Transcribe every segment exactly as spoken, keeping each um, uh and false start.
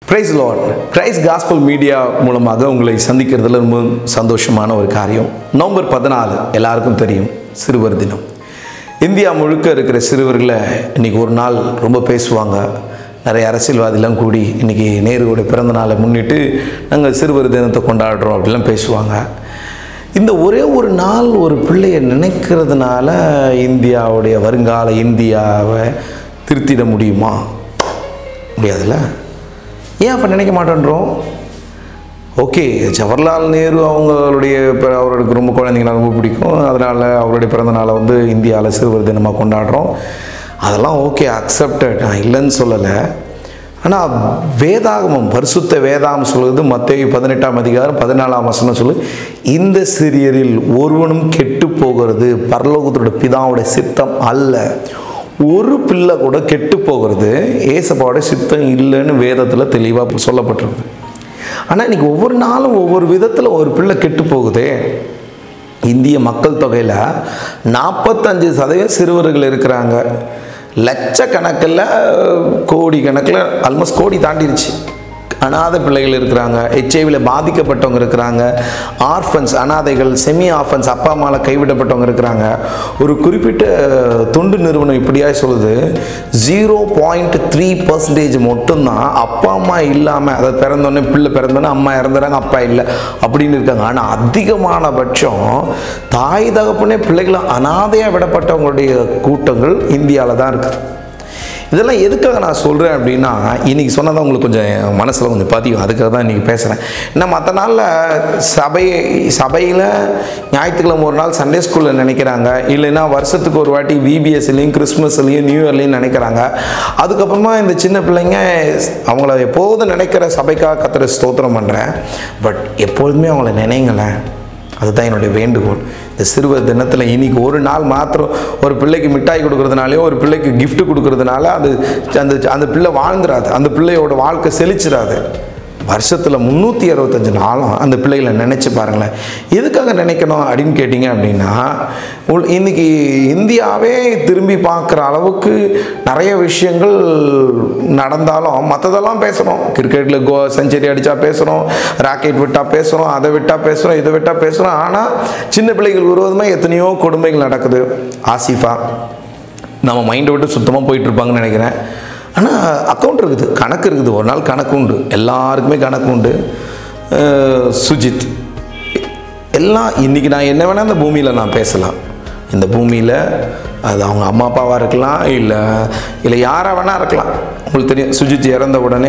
Price Lord. Christ gospel media மூலமாக உங்களை சந்திக்கிறதுல ரொம்ப சந்தோஷமான ஒரு காரியம். நவம்பர் பதினாலு எல்லாருக்கும் தெரியும், சிறுவர் தினம். இந்தியா முழுக்க இருக்கிற சிறுவர்களை இன்றைக்கி ஒரு நாள் ரொம்ப பேசுவாங்க. நிறைய அரசியல்வாதிலாம் கூடி இன்றைக்கி நேருவோடைய பிறந்த நாளை முன்னிட்டு நாங்கள் சிறுவர் தினத்தை கொண்டாடுறோம் அப்படிலாம் பேசுவாங்க. இந்த ஒரே ஒரு நாள் ஒரு பிள்ளையை நினைக்கிறதுனால இந்தியாவுடைய வருங்கால இந்தியாவை திருத்திட முடியுமா? முடியாதுல்ல. ஏன் அப்போ நினைக்க மாட்டேன்றோம்? ஓகே, ஜவஹர்லால் நேரு அவங்களுடைய அவருக்கு ரொம்ப குழந்தைங்களா ரொம்ப பிடிக்கும், அதனால் அவருடைய பிறந்தநாளை வந்து இந்தியாவில் சிறுவர் தினமாக கொண்டாடுறோம். அதெல்லாம் ஓகே, அக்செப்டட், நான் இல்லைன்னு சொல்லலை. ஆனால் வேதாகமம், பரிசுத்த வேதாகம் சொல்லுது, மத்தேயு பதினெட்டாம் அதிகாரம் பதினாலாம் வசனம் சொல்லு, இந்த சிறியரில் ஒருவனும் கெட்டு போகிறது பரலோகத்தோட பிதாவுடைய சித்தம் அல்ல. ஒரு பிள்ளை கூட கெட்டு போகிறது ஏசப்பாவோட சித்தம் இல்லைன்னு வேதத்தில் தெளிவாக சொல்லப்பட்டிருக்கு. ஆனால் இன்றைக்கி ஒவ்வொரு நாளும் ஒவ்வொரு விதத்தில் ஒரு பிள்ளை கெட்டு போகுதே. இந்திய மக்கள் தொகையில் நாற்பத்தஞ்சு சதவீதம் சிறுவர்கள் இருக்கிறாங்க. லட்சக்கணக்கில் கோடி கணக்கில் ஆல்மோஸ்ட் கோடி தாண்டிடுச்சு. அனாதை பிள்ளைகள் இருக்கிறாங்க, ஹெச்ஐவியில் பாதிக்கப்பட்டவங்க இருக்கிறாங்க, ஆர்ஃபன்ஸ் அனாதைகள், செமி ஆர்ஃபன்ஸ் அப்பா அம்மாவில் கைவிடப்பட்டவங்க இருக்கிறாங்க. ஒரு குறிப்பிட்ட தொண்டு நிறுவனம் இப்படியா சொல்லுது, ஜீரோ பாயிண்ட் த்ரீ பர்சன்டேஜ் மட்டும்தான் அப்பா அம்மா இல்லாமல், அதை பிறந்தோடனே பிள்ளை பிறந்தோடனே அம்மா இறந்துறாங்க, அப்பா இல்லை அப்படின்னு இருக்காங்க. ஆனால் அதிகமான பட்சம் தாய் தகப்பனே பிள்ளைகளை அனாதையாக விடப்பட்டவங்களுடைய கூட்டங்கள் இந்தியாவில் தான் இருக்குது. இதெல்லாம் எதுக்காக நான் சொல்கிறேன் அப்படின்னா, இன்றைக்கி சொன்னதான் உங்களுக்கு கொஞ்சம் மனசில் கொஞ்சம் பதியும், அதுக்காக தான் இன்றைக்கி பேசுகிறேன். ஏன்னா மற்ற நாளில் சபை சபையில் ஞாயிற்றுக்கிழமை ஒரு நாள் சண்டே ஸ்கூலில் நினைக்கிறாங்க, இல்லைன்னா வருஷத்துக்கு ஒரு வாட்டி விபிஎஸ்லையும் கிறிஸ்மஸ்லையும் நியூ இயர்லையும் நினைக்கிறாங்க. அதுக்கப்புறமா இந்த சின்ன பிள்ளைங்க அவங்கள எப்போதும் நினைக்கிற சபைக்காக கர்த்தரை ஸ்தோத்திரம் பண்ணுறேன், பட் எப்பொழுதுமே அவங்கள நினைங்களேன். அதுதான் என்னுடைய வேண்டுகோள். இந்த சிறுவர் தினத்தில் இன்றைக்கி ஒரு நாள் மாத்திரம் ஒரு பிள்ளைக்கு மிட்டாய் கொடுக்கறதுனாலையோ ஒரு பிள்ளைக்கு கிஃப்ட் கொடுக்கறதுனால அது அந்த அந்த பிள்ளை வாழ்ந்துடாது, அந்த பிள்ளையோட வாழ்க்கை செழிச்சிடாது. வருஷத்தில் முந்நூற்றி அறுபத்தஞ்சு நாளும் அந்த பிள்ளைகளை நினச்சி பாருங்களேன். எதுக்காக நினைக்கணும் அப்படின்னு கேட்டிங்க அப்படின்னா, இன்றைக்கி இந்தியாவே திரும்பி பார்க்குற அளவுக்கு நிறைய விஷயங்கள் நடந்தாலும் மற்றதெல்லாம் பேசுகிறோம். கிரிக்கெட்டில் கோ செஞ்சுரி அடித்தா பேசுகிறோம், ராக்கெட் விட்டால் பேசுகிறோம், அதை விட்டால் பேசுகிறோம், இதை விட்டால் பேசுகிறோம். ஆனால் சின்ன பிள்ளைகள் விரோதமாக எத்தனையோ கொடுமைகள் நடக்குது. ஆசிஃபா நம்ம மைண்டை விட்டு சுத்தமாக போயிட்டுருப்பாங்கன்னு நினைக்கிறேன். ஆனால் அக்கௌண்ட் இருக்குது, கணக்கு இருக்குது, ஒரு நாள் கணக்கு உண்டு, எல்லாருக்குமே கணக்கு உண்டு. சுஜித் எல்லாம் இன்றைக்கி நான் என்ன வேணால் இந்த பூமியில் நான் பேசலாம். இந்த பூமியில் அது அவங்க அம்மா அப்பாவாக இருக்கலாம், இல்லை இல்லை யாராக வேணால் இருக்கலாம். உங்களுக்கு தெரியும், சுஜித் இறந்த உடனே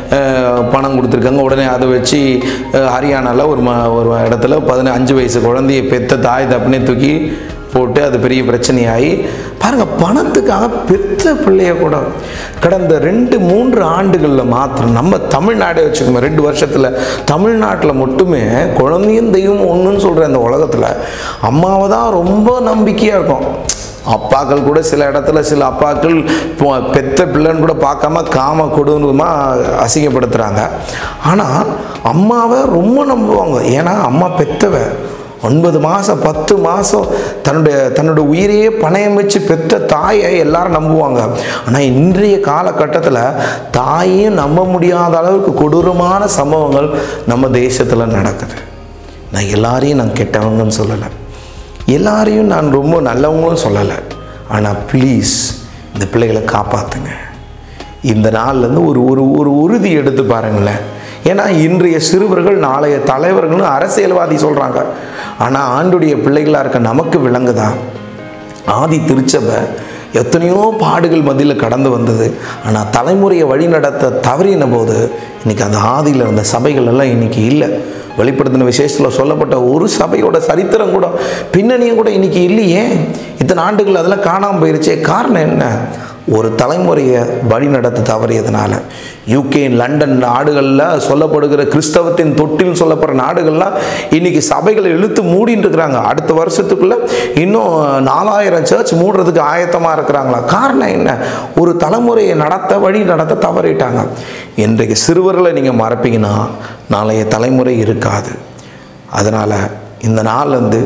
பணம் கொடுத்துருக்காங்க. உடனே அதை வச்சு ஹரியானாவில் ஒரு ம ஒரு இடத்துல பதினஞ்சு அஞ்சு வயசு குழந்தைய பெற்ற தாய் தப்புனே தூக்கி போட்டு அது பெரிய பிரச்சனையாகி பாருங்கள். பணத்துக்காக பெற்ற பிள்ளைய கூட கடந்த ரெண்டு மூன்று ஆண்டுகளில் மாத்திரம் நம்ம தமிழ்நாடே வச்சுக்கோங்க, ரெண்டு வருஷத்தில் தமிழ்நாட்டில் மட்டுமே குழந்தையும் தெய்வம் ஒன்றுன்னு சொல்கிற அந்த உலகத்தில் அம்மாவை தான் ரொம்ப நம்பிக்கையாக இருக்கும். அப்பாக்கள் கூட சில இடத்துல சில அப்பாக்கள் பெத்த பிள்ளைன்னு கூட பார்க்காம காம கொடூரமாக அசிங்கப்படுத்துகிறாங்க. ஆனால் அம்மாவை ரொம்ப நம்புவாங்க. ஏன்னா அம்மா பெத்தவ ஒன்பது மாதம் பத்து மாதம் தன்னுடைய தன்னுடைய உயிரையே பணயம் வச்சு பெற்ற தாயை எல்லாரும் நம்புவாங்க. ஆனால் இன்றைய காலகட்டத்தில் தாயையும் நம்ப முடியாத அளவுக்கு கொடூரமான சம்பவங்கள் நம்ம தேசத்தில் நடக்குது. நான் எல்லாரையும் நான் கெட்டவங்கன்னு சொல்லலை, எல்லாரையும் நான் ரொம்ப நல்லவங்களும் சொல்லலை. ஆனால் ப்ளீஸ் இந்த பிள்ளைகளை காப்பாற்றுங்க. இந்த நாள்லேருந்து ஒரு ஒரு ஒரு உறுதி எடுத்து பாருங்களேன். ஏன்னா இன்றைய சிறுவர்கள் நாளைய தலைவர்கள்னு அரசியல்வாதி சொல்கிறாங்க. ஆனால் ஆண்டுடைய பிள்ளைகளாக இருக்க நமக்கு விளங்குதா? ஆதி திருச்சபை எத்தனையோ பாடுகள் மத்தியில் கடந்து வந்தது. ஆனால் தலைமுறையை வழி நடத்த தவறின போது இன்றைக்கி அந்த ஆதியில் இருந்த சபைகள் எல்லாம் இன்றைக்கி இல்லை. வெளிப்படுத்தின விசேஷத்தில் சொல்லப்பட்ட ஒரு சபையோட சரித்திரம் கூட பின்னணியும் கூட இன்றைக்கி இல்லையே. இத்தனை ஆண்டுகள் அதெல்லாம் காணாமல் போயிருச்சே. காரணம் என்ன? ஒரு தலைமுறையை வழி நடத்த தவறியதுனால. யூகே, லண்டன் நாடுகளில் சொல்லப்படுகிற கிறிஸ்தவத்தின் தொட்டில் சொல்லப்படுற நாடுகள்லாம் இன்றைக்கி சபைகளை இழுத்து மூடின்னு இருக்கிறாங்க. அடுத்த வருஷத்துக்குள்ளே இன்னும் நாலாயிரம் சர்ச் மூடுறதுக்கு ஆயத்தமாக இருக்கிறாங்களா? காரணம் என்ன? ஒரு தலைமுறையை நடத்த வழி நடத்த தவறிட்டாங்க. இன்றைக்கு சிறுவர்களை நீங்கள் மறப்பீங்கன்னா நாளைய தலைமுறை இருக்காது. அதனால் இந்த நாள் வந்து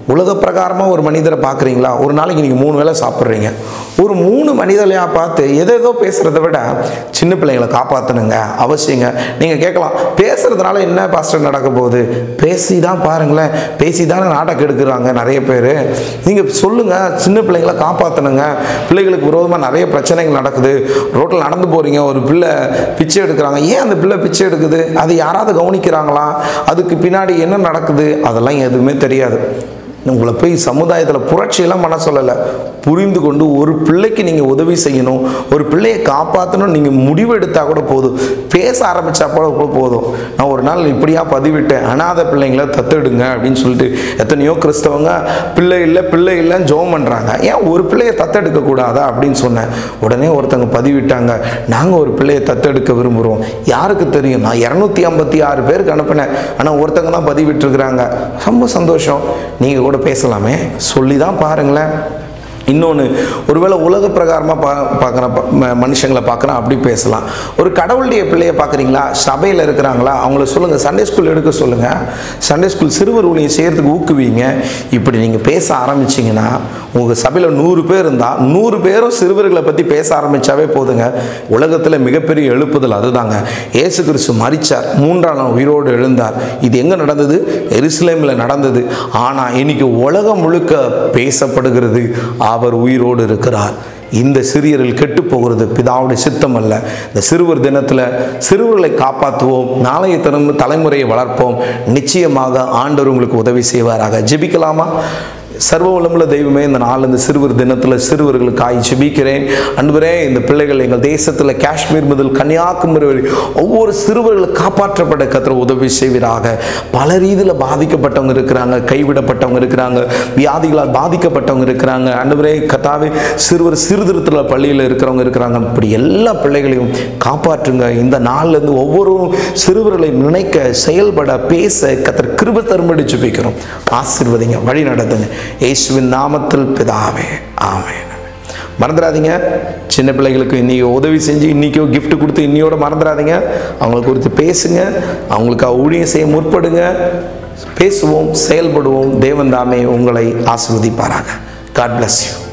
உலக பிரகாரமாக ஒரு மனிதரை பார்க்குறீங்களா? ஒரு நாளைக்கு நீங்கள் மூணு வேளை சாப்பிட்றீங்க. ஒரு மூணு மனிதர்களையாக பார்த்து எதோ ஏதோ பேசுகிறத விட சின்ன பிள்ளைங்களை காப்பாற்றணுங்க அவசியங்க. நீங்கள் கேட்கலாம், பேசுகிறதுனால என்ன பாஸ்டர் நடக்க போகுது? பேசி தான் பாருங்களேன், பேசி தானே நாடகம் எடுக்கிறாங்க நிறைய பேர். நீங்கள் சொல்லுங்கள், சின்ன பிள்ளைங்களை காப்பாற்றணுங்க. பிள்ளைகளுக்கு விரோதமாக நிறைய பிரச்சனைகள் நடக்குது. ரோட்டில் நடந்து போகிறீங்க, ஒரு பிள்ளை பிச்சை எடுக்கிறாங்க. ஏன் அந்த பிள்ளை பிச்சை எடுக்குது? அது யாராவது கவனிக்கிறாங்களா? அதுக்கு பின்னாடி என்ன நடக்குது? அதெல்லாம் எதுவுமே தெரியாது. உங்களை போய் சமுதாயத்தில் புரட்சியெல்லாம் பண்ண சொல்லலை. புரிந்து கொண்டு ஒரு பிள்ளைக்கு நீங்கள் உதவி செய்யணும், ஒரு பிள்ளையை காப்பாற்றணும் நீங்கள் முடிவு எடுத்தால் கூட போதும், பேச ஆரம்பித்தா கூட போதும். நான் ஒரு நாள் இப்படியா பதிவிட்டேன், அனாதை பிள்ளைங்களை தத்தெடுங்க அப்படின்னு சொல்லிட்டு. எத்தனையோ கிறிஸ்தவங்க பிள்ளை இல்லை பிள்ளை இல்லைன்னு ஜெபம் பண்ணுறாங்க. ஏன் ஒரு பிள்ளையை தத்தெடுக்க கூடாதா அப்படின்னு சொன்னேன். உடனே ஒருத்தவங்க பதிவிட்டாங்க, நாங்கள் ஒரு பிள்ளையை தத்தெடுக்க விரும்புகிறோம். யாருக்கு தெரியும்? நான் இரநூத்தி ஐம்பத்தி ஆறு பேருக்கு அனுப்பினேன், ஆனால் ஒருத்தங்க தான் பதிவிட்டுருக்குறாங்க. ரொம்ப சந்தோஷம். நீங்கள் கூட பேசலாமே, சொல்லி தான் பாருங்களேன். இன்னொன்று, ஒருவேளை உலக பிரகாரமாக பா பார்க்குற மனுஷங்களை பார்க்குறோம், அப்படி பேசலாம். ஒரு கடவுளுடைய பிள்ளையை பார்க்குறீங்களா? சபையில் இருக்கிறாங்களா? அவங்கள சொல்லுங்கள், சண்டே ஸ்கூல் எடுக்க சொல்லுங்கள், சண்டே ஸ்கூல் சிறுவர் ஊழியம் செய்கிறதுக்கு ஊக்குவீங்க. இப்படி நீங்கள் பேச ஆரம்பிச்சிங்கன்னா, உங்கள் சபையில் நூறு பேர் இருந்தால் நூறு பேரும் சிறுவர்களை பற்றி பேச ஆரம்பித்தாவே போதுங்க. உலகத்தில் மிகப்பெரிய எழுப்புதல் அதுதாங்க. இயேசு கிறிஸ்து மரித்தார், மூன்றாம் நாள் உயிரோடு எழுந்தார். இது எங்கே நடந்தது? எருசலேமில் நடந்தது. ஆனால் இன்னைக்கு உலகம் முழுக்க பேசப்படுகிறது, அவர் உயிரோடு இருக்கிறார். இந்த சிறியர்கள் கெட்டு போகிறது பிதாவுடைய சித்தம் அல்ல. இந்த சிறுவர் தினத்தில் சிறுவர்களை காப்பாற்றுவோம், நாளைய தினம் தலைமுறையை வளர்ப்போம். நிச்சயமாக ஆண்டவர் உங்களுக்கு உதவி செய்வாராக. ஜெபிக்கலாமா? சர்வ வல்லமையுள்ள தெய்வமே, இந்த நாள் இந்த சிறுவர் தினத்தில் சிறுவர்களுக்காய் ஜெபிக்கிறேன். அன்றுவரே, இந்த பிள்ளைகள் எங்கள் தேசத்தில் காஷ்மீர் முதல் கன்னியாகுமரி வரை ஒவ்வொரு சிறுவர்களும் காப்பாற்றப்பட கர்த்தர் உதவி செய்வீராக. பல ரீதியில் பாதிக்கப்பட்டவங்க இருக்கிறாங்க, கைவிடப்பட்டவங்க இருக்கிறாங்க, வியாதிகளால் பாதிக்கப்பட்டவங்க இருக்கிறாங்க. அன்றுவரே கர்த்தாவே, சிறுவர் சீர்திருத்தல பள்ளியில் இருக்கிறவங்க இருக்கிறாங்க. இப்படி எல்லா பிள்ளைகளையும் காப்பாற்றுங்க. இந்த நாள்லேருந்து ஒவ்வொரு சிறுவர்களை நினைக்க, செயல்பட, பேச கர்த்தர் கிருபை தரும்படி ஜெபிக்கிறோம். ஆசீர்வதிங்க, வழி நடத்துங்க. இயேசுவின் நாமத்தில் பிதாவே, ஆமென். மறந்துடாதீங்க, சின்ன பிள்ளைகளுக்கு இன்னைக்கு உதவி செஞ்சு இன்னைக்கோ கிஃப்ட் கொடுத்து இன்னையோட மறந்துடாதீங்க. அவங்களை குறித்து பேசுங்க, அவங்களுக்கு ஊழியம் செய்ய முற்படுங்க. பேசுவோம், செயல்படுவோம். தேவன் தாமே உங்களை ஆசீர்வதிப்பாராக. God bless you.